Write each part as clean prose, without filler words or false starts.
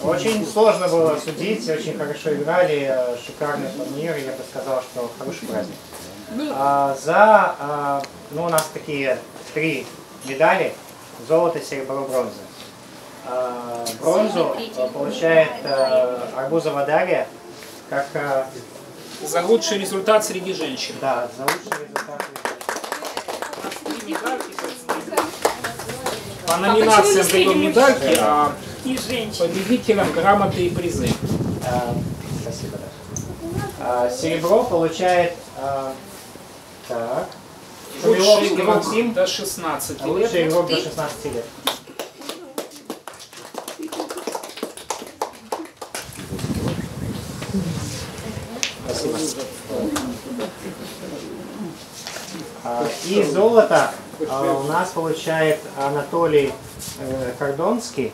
Очень сложно было судить, очень хорошо играли, шикарный турнир, я бы сказал, что хороший праздник. Ну, у нас такие 3 медали: золото, серебро, бронза. Бронзу получает Арбузова Дарья, как... За лучший результат среди женщин. Да, за лучший результат среди женщин. По номинациям даем медальки, а победителям грамоты и призы. Спасибо. Да. Серебро получает Лучший игрок до 16 лет. Лучший игрок до 16 лет. Спасибо. И золото у нас получает Анатолий Кордонский.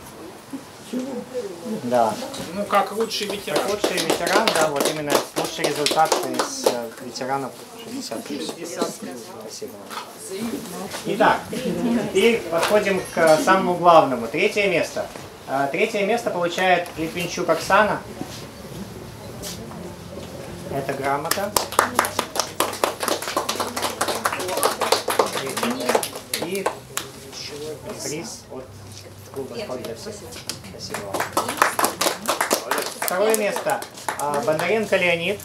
Да. Ну, как лучший ветеран. Как лучший ветеран, да, вот именно лучший результат из ветеранов 60+. Спасибо. Итак, теперь подходим к самому главному. 3-е место. 3-е место получает Липинчук Оксана. Это грамота. И приз от клуба «Спорт для всех». Спасибо вам. 2-е место. Бондаренко Леонид.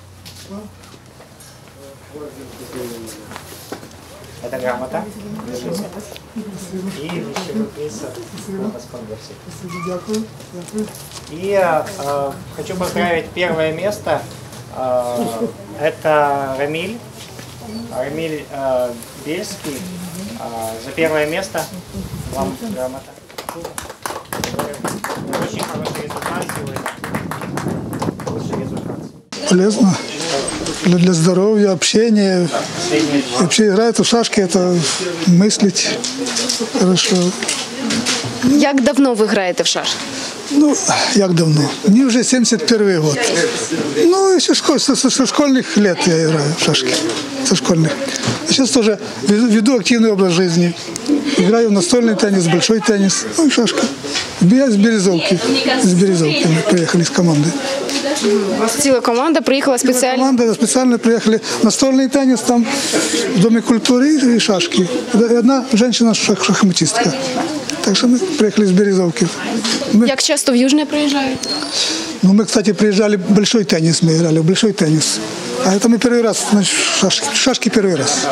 Это грамота. И вещевой приз от клуба «Спорт для всех». И хочу поздравить 1-е место. Это Рамиль Бельский. За 1-е место вам грамота. Очень хороший результат сегодня. Лучший результат. Полезно для здоровья, общения. Вообще играть в шашки — это мыслить хорошо. Як давно ви граєте в шашки? Ну, як давно? Мне уже 71 год. Ну, еще со школьных лет я играю в шашки. Со школьных. Сейчас тоже веду активный образ жизни. Играю в настольный теннис, большой теннис, ну и шашка. Я с Березовки. С Березовки мы приехали с командой. У вас ціла команда приїхала спеціально? Команда специально приехали. Настольный теннис там в Доме культуры и шашки. И одна женщина-шахматистка. Так что мы приехали с Березовки. Як часто в Южне приїжджаєте? Ну, мы, кстати, приезжали, большой теннис мы играли, большой теннис. А это мы первый раз, значит, шашки первый раз.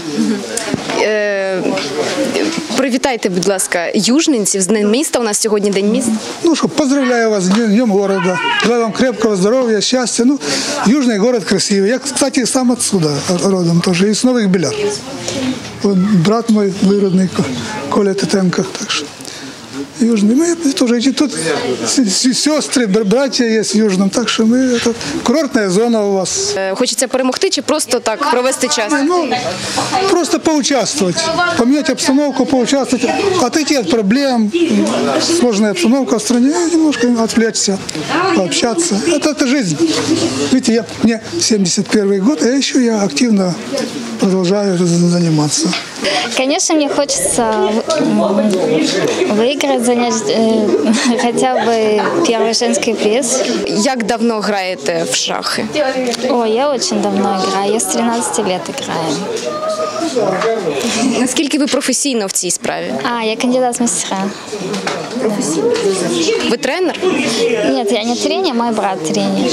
Привітайте, будь ласка, южненців з Днем міста. У нас сьогодні День міста. Ну что, поздравляю вас с Днем города. Желаю вам крепкого здоровья, счастья. Ну, южный город красивый. Я, кстати, сам отсюда родом тоже, из Новых Беляр. Вот брат мой выродный, Коля Титенко. Так что южный. Мы тоже тут сестры, братья есть в Южном. Так что мы, это курортная зона у вас. Хочеться перемогти чи просто так провести час? Ну, просто поучаствовать, поменять обстановку, поучаствовать, отойти от проблем, сложная обстановка в стране, немножко отвлечься, пообщаться. Это жизнь. Видите, мне 71 год, а еще я активно продолжаю заниматься. Конечно, мне хочется выиграть, занять хотя бы первый женский приз. Як давно граєте в шахи? Ой, я очень давно играю, я с 13 лет играю. Наскільки ви професійно в цій справі? Я кандидат в мастера. Ви тренер? Нет, я не тренер, мой брат тренер.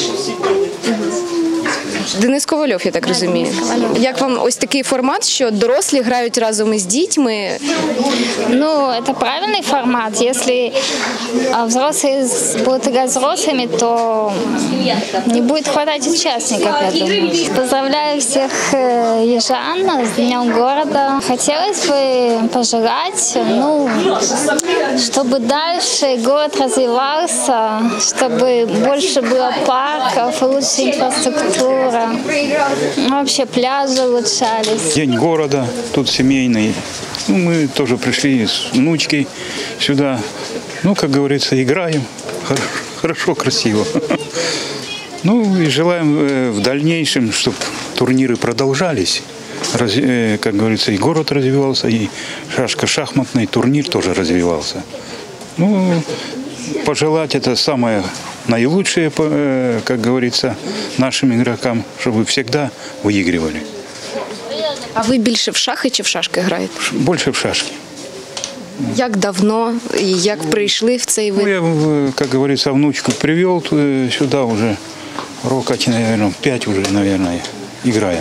Денис Ковальов, я так розумію. Як вам ось такий формат, що дорослі грають разом із дітьми? Ну, это правильный формат. Если взрослые будут играть с взрослыми, то не будет хватать участников, я думаю. Поздравляю всех южан с Днем города. Хотелось бы пожелать, чтобы дальше город развивался, чтобы больше было парков, лучше инфраструктура. Вообще пляжи улучшались. День города, тут семейный. Ну, мы тоже пришли с внучкой сюда. Ну, как говорится, играем. Хорошо, красиво. Ну, и желаем в дальнейшем, чтобы турниры продолжались. Как говорится, и город развивался, и шашка-шахматный турнир тоже развивался. Ну, пожелать это самое наилучшее, как говорится, нашим игрокам, чтобы всегда выигрывали. А ви більше в шахи чи в шашки граєте? Больше в шашки. Як давно і як прийшли в цей Ну, вид? я, как говорится, внучку привел сюда уже, рокать, наверное, 5 уже, наверное, играем.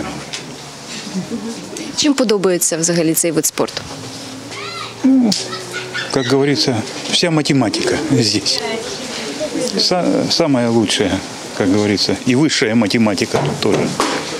Чим подобається взагалі цей вид спорту? Как говорится, вся математика здесь. Самая лучшая, как говорится, и высшая математика тут тоже.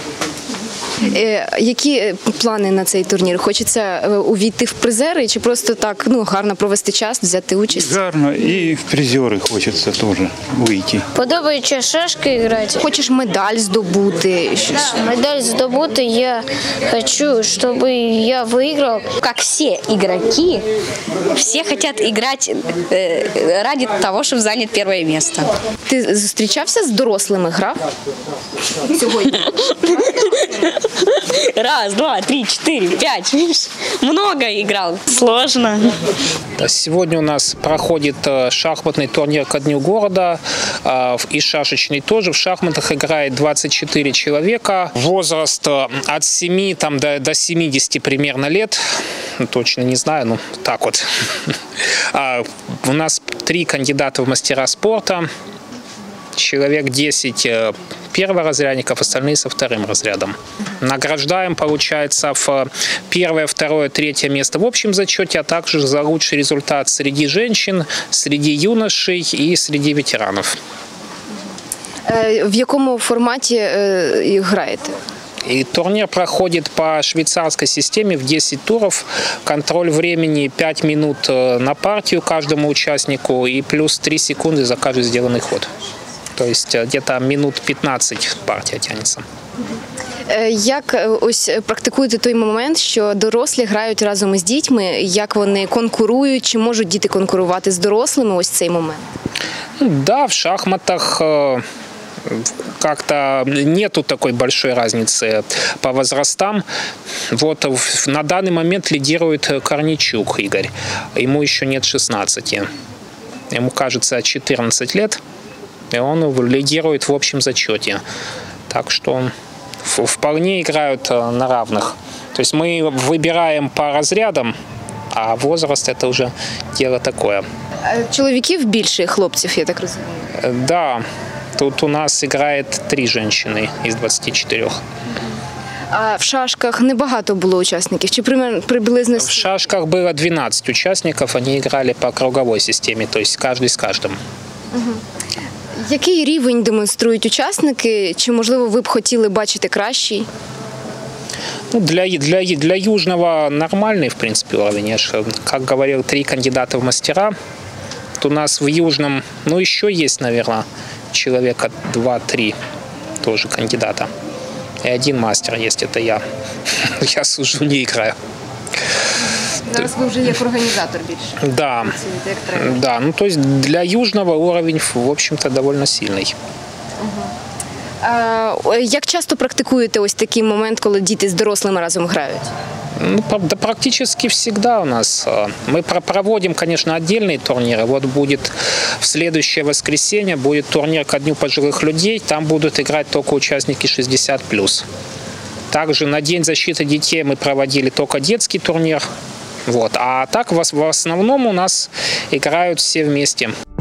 Які плани на цей турнір? Хочеться увійти в призери чи просто так гарно провести час, взяти участь? Гарно, и в призеры хочется тоже выйти. Подобається шашки грати. Хочеш медаль здобути? Медаль здобути я хочу, чтобы я выиграл. Как все игроки, все хотят играть ради того, чтобы занять первое место. Ти зустрічався з дорослими, грав? Сьогодні? Раз, два, три, четыре, пять. Видишь? Много играл. Сложно. Сегодня у нас проходит шахматный турнир ко Дню города и шашечный тоже. В шахматах играет 24 человека. Возраст от 7 до 70 примерно лет. Точно не знаю, ну так вот. У нас 3 кандидата в мастера спорта. Человек 10 перворазрядников, остальные со вторым разрядом. Награждаем, получается, в первое, второе, третье место в общем зачете, а также за лучший результат среди женщин, среди юношей и среди ветеранов. В якому форматі граєте? И турнир проходит по швейцарской системе в 10 туров. Контроль времени 5 минут на партию каждому участнику и плюс 3 секунды за каждый сделанный ход. То есть где-то минут 15 партия тянется. Як ось практикуєте той момент, що дорослі грають разом із дітьми, як вони конкурують, чи можуть діти конкурувати з дорослими ось цей момент? Да, в шахматах как-то нету такой большой разницы по возрастам. Вот на данный момент лидирует Корничук Игорь. Ему еще нет 16. Ему, кажется, 14 лет. И он лидирует в общем зачете. Так что вполне играют на равных. То есть мы выбираем по разрядам, а возраст это уже дело такое. Чоловіків більше хлопців, я так розумію? Да, тут у нас играет 3 женщины из 24. А в шашках небагато було учасників? Чи приблизно? В шашках было 12 участников, они играли по круговой системе, то есть каждый с каждым. Який рівень демонструють учасники? Чи, можливо, ви б хотіли бачити кращий? Ну, для Южного нормальный, в принципе, уровень. Я же, как говорил, 3 кандидата в мастера. Вот у нас в Южном, ну, еще есть, наверное, человека 2-3 тоже кандидата. И 1 мастер есть, это я. Я сужу, не играю. Зараз ви вже як організатор більше. Да, да, ну то есть для Южного уровень, в общем-то, довольно сильный. Як часто практикуєте ось такий момент, коли діти з дорослими разом грають? Ну, да, практически всегда у нас. Мы проводим, конечно, отдельные турниры. Вот будет в следующее воскресенье будет турнир ко Дню пожилых людей. Там будут играть только участники 60+. Также на День защиты детей мы проводили только детский турнир. Вот. А так в основном у нас играют все вместе.